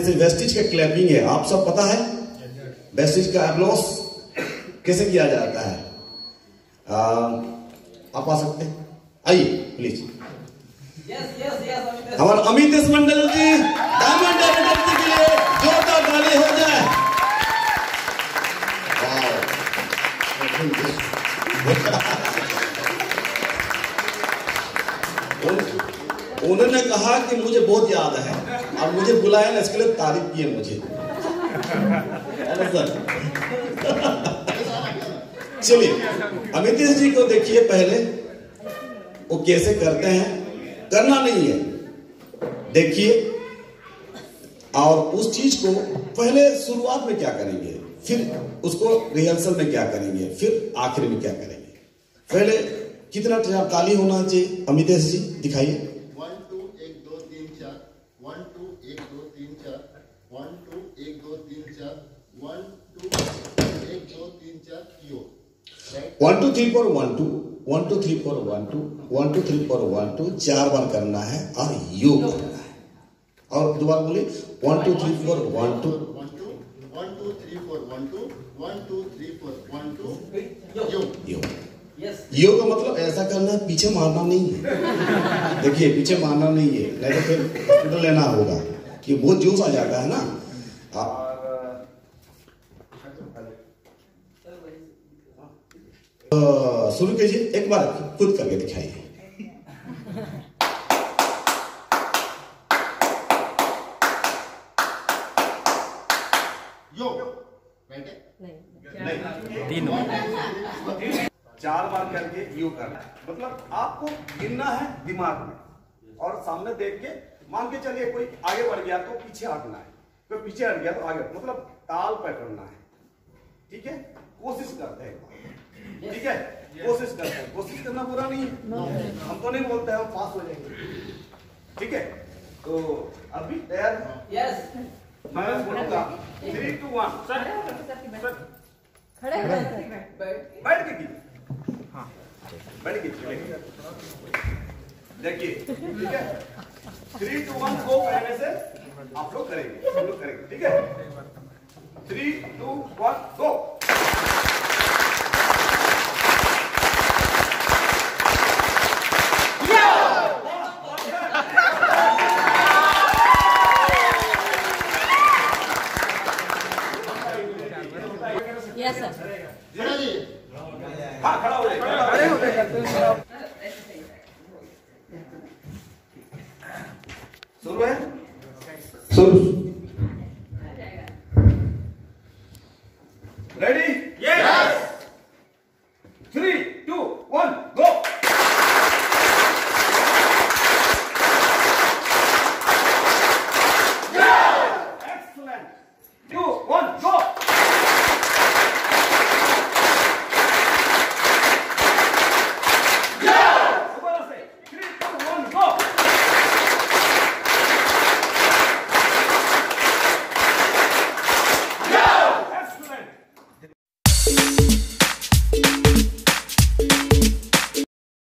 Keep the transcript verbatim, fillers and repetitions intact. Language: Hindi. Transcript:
जैसे वेस्टिज का क्लैपिंग है, आप सब पता है वेस्टिज का एप्लॉस कैसे किया जाता है? आ, आप आ सकते हैं, आइए प्लीज। हमारा अमित मंडल जी डायमंड एनर्जी के लिए जोरदार ताली हो जाए। उन्होंने कहा कि मुझे बहुत याद है, अब मुझे बुलाया ना, इसके लिए तारीफ की है मुझे। चलिए अमित जी को देखिए पहले वो कैसे करते हैं, करना नहीं है, देखिए। और उस चीज को पहले शुरुआत में क्या करेंगे, फिर उसको रिहर्सल में क्या करेंगे, फिर आखिर में क्या करेंगे। पहले कितना ताली होना चाहिए अमितेश जी, दिखाइए। वन टू एक दो तीन चार, वन टू एक दो तीन चार, वन टू एक दो तीन चार, वन टू एक दो तीन चार, yo. One two three four one two, one two three four one two, one two three four one two, चार बार करना है और यो करना है। और दोबारा बोलिए, one two three four one two, one two one two three four one two, one two three four one two, yo yo. Yo का मतलब ऐसा करना है, पीछे मारना नहीं है। देखिए पीछे मारना नहीं है, नहीं तो फिर हॉस्पिटल लेना होगा कि बहुत जोश आ जाता है ना। शुरू कीजिए, एक बार खुद करके दिखाइए। यो तीन चार बार करके यू करना है, मतलब आपको गिनना है दिमाग में और सामने देख के। मान के चलिए कोई आगे बढ़ गया तो पीछे हटना है, कोई पीछे हट गया तो आगे, मतलब ताल पकड़ना है। ठीक है, कोशिश करते हैं, ठीक है, कोशिश करते हैं। कोशिश करना बुरा नहीं है, हम तो नहीं बोलते हैं हम पास हो जाएंगे। ठीक है, तो अभी तैयार? यस। मैं बोलूंगा थ्री टू वन, सर खड़े बैठ के कीजिए। हाँ बैठ के देखिए, ठीक है। थ्री टू वन को कहने से आप लोग करेंगे, हम लोग करेंगे, ठीक है। Three two one go. Yes sir. हाँ खड़ा हो जाए, खड़े हो जाए। शुरू है, शुरू। रेडी।